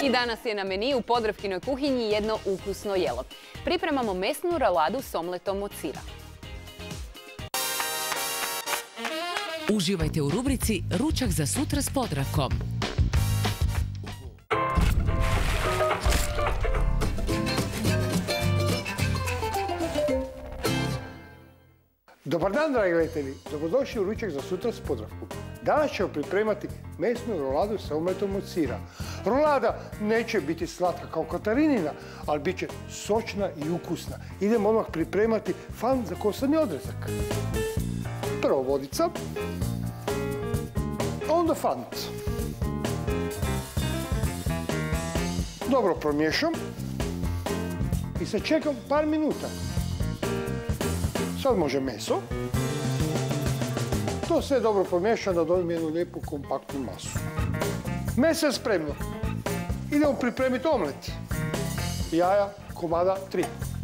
I danas je na meniju u Podravkinoj kuhinji jedno ukusno jelo. Pripremamo mesnu roladu s omletom od sira. Uživajte u rubrici Ručak za sutra s Podravkom. Dobar dan, dragi gledatelji. Dobrodošli u Ručak za sutra s Podravkom. Danas ćemo pripremati mesnu roladu sa omletom od sira. Rolada neće biti slatka kao Katarinina, ali bit će sočna i ukusna. Idemo odmah pripremati fan za kosani odrezak. Prvo vodica, onda fant. Dobro promiješam i sad čekam par minuta. Sad može meso. To sve dobro pomiješam da dobijem jednu lijepu kompaktnu masu. Meso je spremno. Idemo pripremiti omlet. Jaja, komada 3.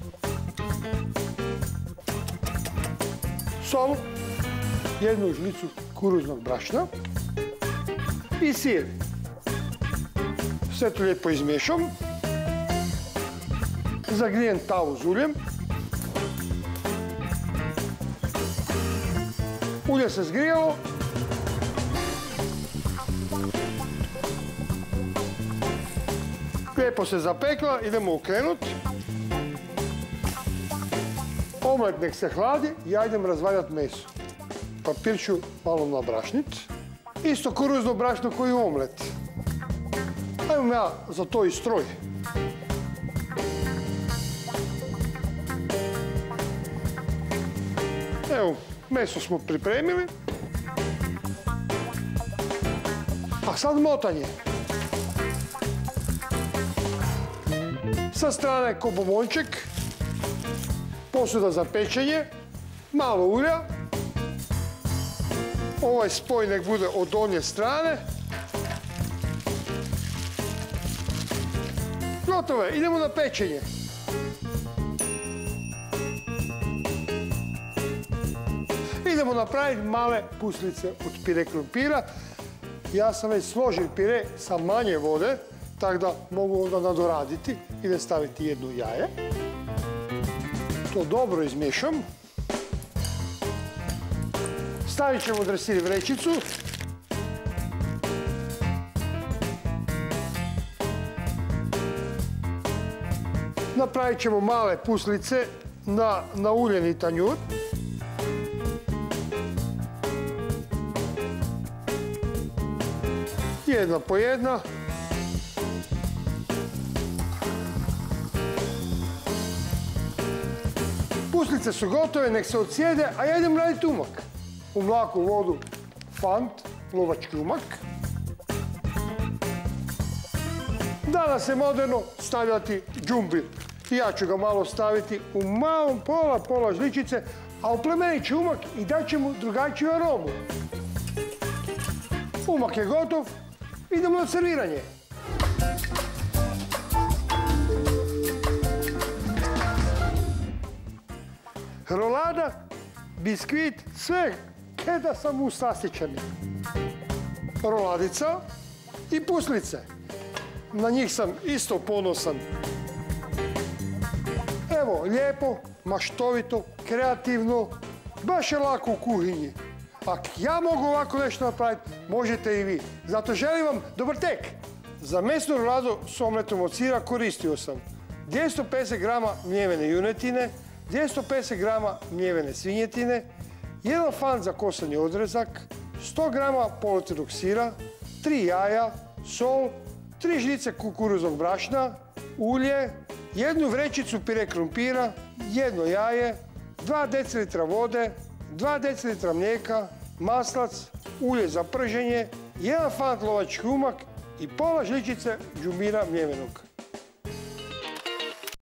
Sol, jednu žlicu kukuruznog brašna i sir. Sve to lijepo izmiješam. Zagrijem tavu s uljem. Ulje se zgrijalo. Lijepo se zapekla, idemo okrenuti. Omlet nek se hladi, ja idem razvaljati meso. Papir ću malo nabrašniti. Isto kukuruzno brašno koji i omlet. Ajmo ja za to i stroj. Evo, meso smo pripremili. A sad motanje. Sa strane ko bombonček, posuda za pečenje, malo ulja. Ovaj spoj nek bude od donje strane. Gotovo je, idemo na pečenje. Idemo napraviti male puslice od pire krumpira. Ja sam već složio pire sa manje vode, tako da mogu onda nadoraditi. Idem staviti jedno jaje. To dobro izmiješam. Stavit ćemo dresir vrećicu. Napravit ćemo male puslice na uljeni tanjur. Jedna po jedna. Puslice su gotove, nek se odsjede, a ja idem raditi umak. U mlaku vodu fant, lovački umak. Danas je moderno stavljati džumbir. Ja ću ga malo staviti u malom pola žličice, a oplemenit ću umak i daće mu drugačiju aromu. Umak je gotov. Idemo na serviranje. Rolada, biskvit, sve kada sam usasićeni. Roladica i puslice. Na njih sam isto ponosan. Evo, lijepo, maštovito, kreativno, baš je lako u kuhinji. Ako ja mogu ovako nešto napraviti, možete i vi. Zato želim vam dobar tek. Za mesnu roladu s omletom od sira koristio sam 250 grama mljevene junetine, 250 grama mljevene svinjetine, jedan fan za kosani odrezak, 100 grama polutenog sira, 3 jaja, sol, 3 žlice kukuruznog brašna, ulje, jednu vrećicu pire krumpira, jedno jaje, 2 decilitra vode, 2 decilitra mlijeka, maslac, ulje za prženje, jedan fant lovački umak i pola žličice džumbira mljevenog.